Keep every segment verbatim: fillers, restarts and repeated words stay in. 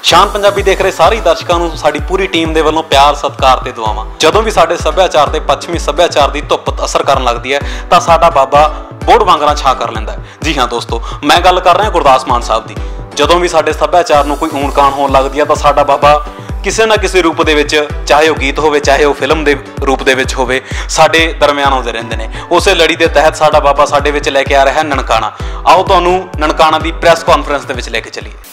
शान पंजाबी देख रहे सारे दर्शकों को साडी पूरी टीम दे वल्लों प्यार सत्कार ते दुआवां। जदों भी साडे सभ्याचार ते पश्चिमी सभ्याचार दी धुप्प असर करन लगदी है तां साडा बाबा बोड़ वांगरा छा कर लैंदा है। जी हाँ दोस्तों, मैं गल कर रहा गुरदास मान साहब दी। जदों भी साडे सभ्याचार नूं कोई ऊण काण होण लगदी है तां साडा बाबा किसी ना किसी रूप दे विच, चाहे वह गीत होवे चाहे वह फिल्म के रूप दे विच होवे, साडे दरम्यान आउंदे रहिंदे ने। उस लड़ी के तहत साडा बाबा साडे विच लैके आ रहा है ननकाना। आओ तुहानूं ननकाना की प्रैस कॉन्फ्रेंस दे विच लैके चलीए।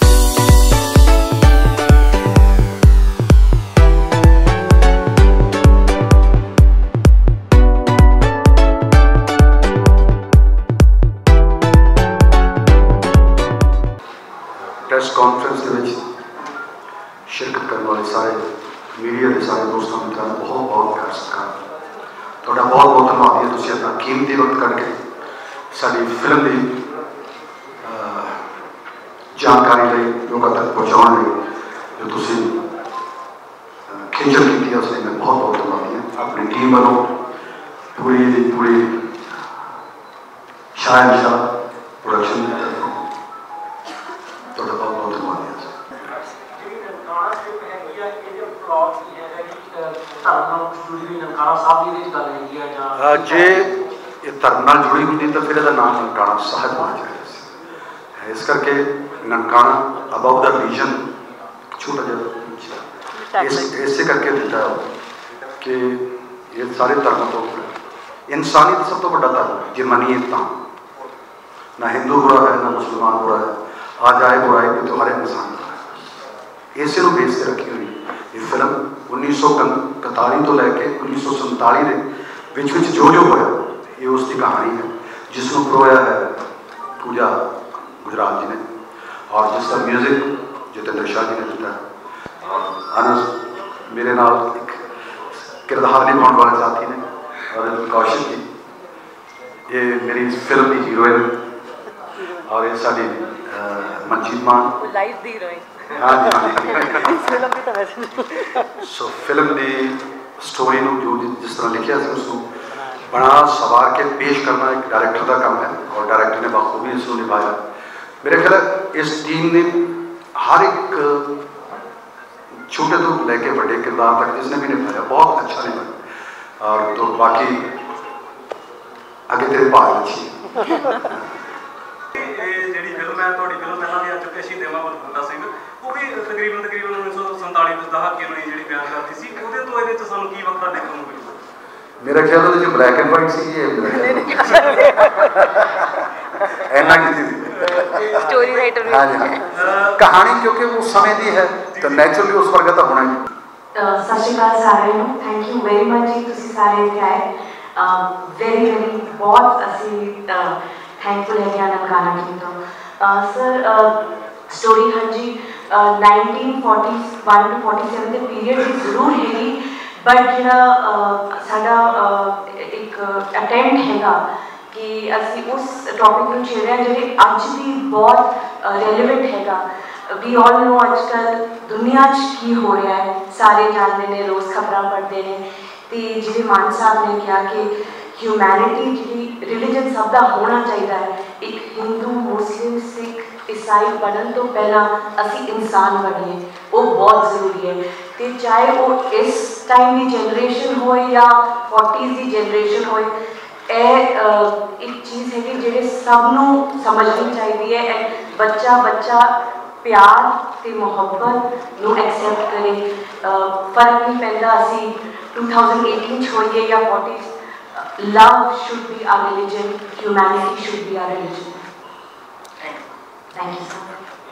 प्रैस कॉन्फ्रेंस के विच शिरकत करने वाले सारे मीडिया के सारे दोस्तों मित्रों का बहुत बहुत प्यार सत्कार। तुहाडा बहुत बहुत धन्यवाद है, तुसीं अपना कीमती वक्त करके साडी फिल्म की जानकारी लई लोगों तक पहुँचाने लई जो तुसीं खिंचल की उसने मैं बहुत बहुत धन्यवाद है। अपनी टीम वालों पूरी पूरी शाहनशाह प्रोडक्शन की तरफ तुहाडा बहुत बहुत धन्यवाद है। जे धर्म नाल जुड़ी होंगी तो फिर नाम ननकाना साहिब होना चाहिए। इस करके ननकाना अबाउ द रीजन छोटा जहा इस इसे करके दिता कि ये सारे धर्म तो इंसानियत सब तो बड़ा धर्म जे मनीए तो ना हिंदू बुरा है ना मुसलमान बुरा है। आज आए बुराई भी तो हर इंसान बुरा है। इसे बेस से रखी हुई ये फिल्म उन्नीस सौ कताली तो लैके उन्नीस सौ संताली के विच विच जो जो होया ये उसकी कहानी है जिसको परोया है पूजा गुजराल जी ने और जिसका म्यूजिक जितेंद्र शाह जी ने दिता है और अनस मेरे नाल एक किरदार निभाने वाले साथी ने और कौशिक जी ये मेरी फिल्म की हीरोइन और ये साड़ी मनजीत मान लाइव दी हीरोइन। हाँ जी हाँ सो फिल्म की स्टोरी जो जिस तरह लिखा से उसको बना सवार के पेश करना एक डायरेक्टर का काम है और डायरेक्टर ने बखूबी इसको निभाया। मेरे ख्याल इस टीम ने हर एक छोटे तो लेके बड़े किरदार तक जिसने भी निभाया बहुत अच्छा निभाया। और तो बाकी आगे तेरे भाग अच्छी ਜਿਹੜੀ ਫਿਲਮ ਹੈ ਤੁਹਾਡੀ ਫਿਲਮ ਪਹਿਲਾਂ ਵੀ ਆ ਚੁੱਕੀ ਸੀ ਦੇਵਾ ਬਲਵੰਤਾ ਸਿੰਘ, ਉਹ ਵੀ ਤਕਰੀਬਨ ਤਕਰੀਬਨ ਉੱਨੀ ਸੌ ਸੰਤਾਲੀ ਦੇ ਦਹਾਕੇ ਨੂੰ ਜਿਹੜੀ ਬਿਆਨ ਕਰਦੀ ਸੀ, ਉਹਦੇ ਤੋਂ ਇਹਦੇ ਚ ਸਾਨੂੰ ਕੀ ਵੱਖਰਾ ਦੇਖਣ ਨੂੰ ਮਿਲਿਆ? मेरा ख्याल है ब्लैक एंड वाइट सी है ऐना की थी स्टोरी राइटर। हाँ जी हाँ कहानी क्योंकि वो समय दी है तो नेचुरली उस वर्ग का होना है। सत श्री अकाल सारे नूं, थैंक यू वेरी मच जी तुसीं सारे इत्थे आए। वेरी वेरी बहुत असीं थैंकफुल है ननकाना टीम तो। सर स्टोरी हाँ जी nineteen forty one to forty seven के पीरियड की जरूर हैगी बट जो साडा एक अटैम्प्ट हैगा कि असी उस टॉपिक में छेड़िया जो अज भी बहुत रेलिवेंट हैगा। वी ऑल नो अजकल दुनिया की हो रहा है, सारे जानते हैं, रोज़ खबर पढ़ते हैं। तो जिवें मान साहब ने कहा कि ह्यूमैनिटी जी रिलीजन सब का होना चाहिए है। एक हिंदू मुस्लिम सिख ईसाई बनने तो पहला असी इंसान बनिए वो बहुत जरूरी है। तो चाहे वो इस टाइम की जनरेशन हो या फोर्टीज़ की जनरेशन हो, एक चीज़ है कि जिहड़े सबनों समझनी चाहिए है। बच्चा बच्चा प्यार ते मुहब्बत नूं एक्सैप्ट करे, फर्क नहीं पैंदा असी टू थाउजेंड एटीन होइए या forties. Love should be our religion, humanity should be our religion. Thank you, sir.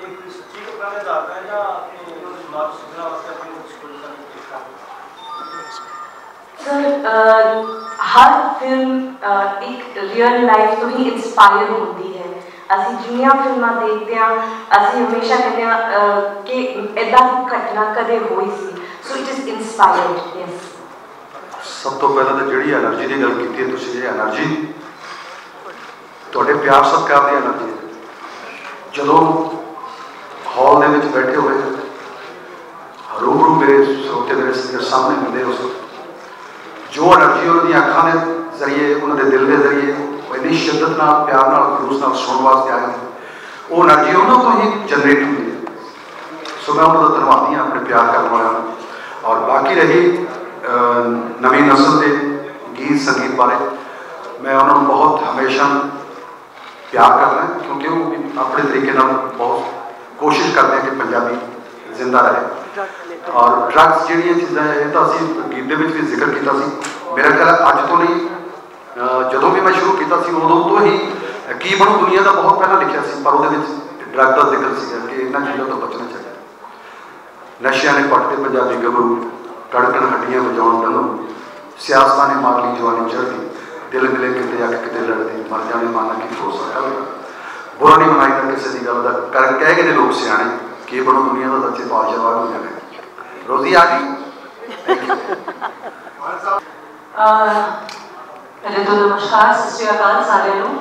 Sir हर फिल्म एक रियल लाइफ तो ही इंस्पायर होती है। असी जिन्नियां फिल्मां देखते हैं असी हमेशा कहते हैं कि इदा की घटना कदे हुई सी, so it is inspired. Yes सब तो पहले तो जी एनर्जी की गल की तुसीं एनर्जी तुहाडे प्यार सत्कार की एनर्जी जदों हॉल के बैठे हुए रूबरू मेरे श्रोते मेरे सामने मिलते उस जो एनर्जी उन्होंने अखां के जरिए उन्होंने दिल के जरिए इन्नी शिद्दत नाल प्यार नाल खलूस नाल सुनने वास्ते आए वो एनर्जी उन्होंने तो ही जनरेट होती है। सो सो मैं उन्होंने धन्यवादी हाँ अपने प्यार करने वालों। और बाकी रही नवी नस्ल के गीत संगीत बारे, मैं उन्होंने बहुत हमेशा प्यार करना क्योंकि वो भी अपने तरीके नाल बहुत कोशिश करते हैं कि पंजाबी जिंदा रहे। और ड्रग्स जिहड़ियां चीज़ां है तो असीं गीत दे विच भी जिक्र किया सी, मेरा ख्याल अज तो नहीं जदों भी मैं शुरू किया सी उदों तो ही की बनू दुनिया का बहुत पहला लिखिया सी, पर उहदे विच ड्रग का जिक्र सीगा कि इन्हां चीज़ों तो बचना चाहिए। नशिया ने पटते पंजाबी गभरू, कड़कन हड्डियां बजाउण डंगू, सियासतां ने मार ली जवानी चढ़दी, दिल मिले किते आके किते लड़दी, मर जाने माना की हो सकता है। बुरा नहीं मनाई कर किसी की गल का कर कह गए लोग सियाने की बनो दुनिया का सच्चे पातशाह बाहर हो जाने। रोजी आ गई। पहले तो नमस्कार, सत श्री अकाल सारे लोग।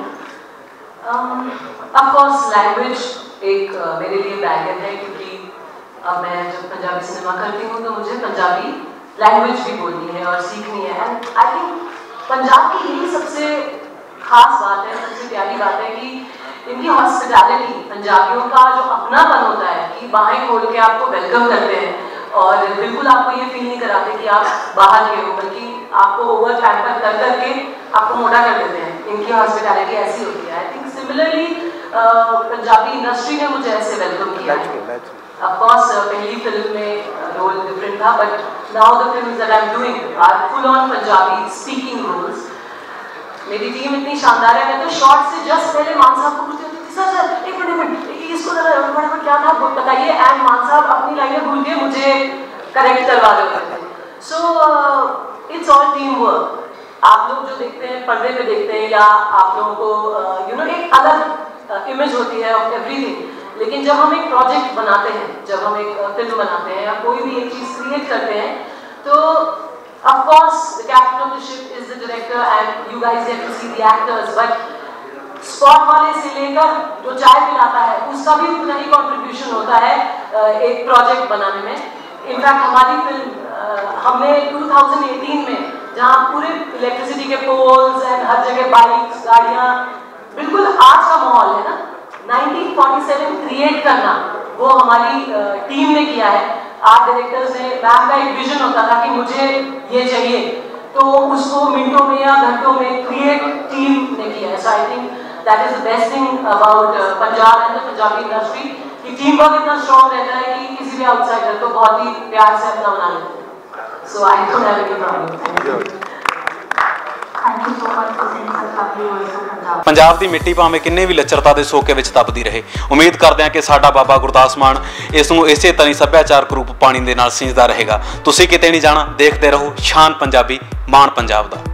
ऑफ कोर्स लैंग्वेज एक uh, मेरे लिए बैरियर है क्योंकि अब मैं जब पंजाबी सिनेमा करती हूँ तो मुझे पंजाबी लैंग्वेज भी बोलनी है और सीखनी है। एंड आई थिंक पंजाब की यही सबसे खास बात है, सबसे प्यारी बात है कि इनकी हॉस्पिटैलिटी, पंजाबियों का जो अपनापन होता है कि बाहें खोल के आपको वेलकम करते हैं और बिल्कुल आपको ये फील नहीं कराते कि आप बाहर के हो, बल्कि आपको ओवर पैम्पर कर करके आपको मोटा कर देते हैं। इनकी हॉस्पिटैलिटी ऐसी होती है। I think similarly Punjabi industry ने मुझे ऐसे वेलकम किया है। ऑफ कोर्स पहली फिल्म में रोल डिफरेंट था, but now the films that I am doing are full on Punjabi speaking roles. मेरी टीम इतनी शानदार है, मैं तो शॉर्ट से जस्ट पहले मान साहब को पूछती थी, सर सर एक मिनट मिनट इसको फटाफट क्या था बताइए, एंड मान साहब अपनी लाइनें भूल के मुझे करेक्ट करवा रहे होते थे। So it's all team work. आप लोग जो देखते हैं पर्दे पे देखते हैं या आप लोगों को यू नो एक अलग इमेज होती है ऑफ एवरीथिंग, लेकिन जब हम एक प्रोजेक्ट बनाते हैं, जब हम एक फिल्म बनाते हैं या कोई भी एक चीज़ क्रिएट करते हैं, तो of course the captain of the ship is the director and you guys get to see the actors, but spot वाले से लेकर जो चाय पिलाता है उसका भी उतना ही कॉन्ट्रीब्यूशन होता है एक प्रोजेक्ट बनाने में। इनफैक्ट हमारी फिल्म हमने टू थाउजेंड एटीन में जहाँ पूरे इलेक्ट्रिसिटी के पोल्स एंड हर जगह बाइक्स गाड़ियाँ, बिल्कुल आज का माहौल है ना, नाइनटीन फोर्टी सेवन क्रिएट करना वो हमारी टीम ने किया है। आर्ट डायरेक्टर्स ने, मैम का एक विजन होता था कि मुझे ये चाहिए, तो उसको मिनटों में या घंटों में क्रिएट टीम ने किया है। So I think that is the best thing about Punjab and the Punjabi industry कि टीम वर्क इतना स्ट्रॉन्ग रहता है कि किसी भी आउटसाइडर को बहुत ही प्यार से अपना बना लेते हैं। So I don't have any problem. Thank you so much for saying such lovely words of Punjab. Punjab ਦੀ ਮਿੱਟੀ ਭਾਵੇਂ ਕਿੰਨੇ ਵੀ ਲੱਚਰਤਾ ਦੇ ਸੋਕੇ ਵਿੱਚ ਤਪਦੀ ਰਹੇ, ਉਮੀਦ ਕਰਦੇ ਹਾਂ ਕਿ ਸਾਡਾ ਬਾਬਾ ਗੁਰਦਾਸ ਮਾਨ ਇਸ ਨੂੰ ਇਸੇ ਤਰ੍ਹਾਂ ਸੱਭਿਆਚਾਰਕ ਰੂਪ ਪਾਣੀ ਦੇ ਨਾਲ ਸਿੰਜਦਾ ਰਹੇਗਾ। ਤੁਸੀਂ ਕਿਤੇ ਨਹੀਂ ਜਾਣਾ, ਦੇਖਦੇ ਰਹੋ ਸ਼ਾਨ ਪੰਜਾਬੀ, ਮਾਣ ਪੰਜਾਬ ਦਾ।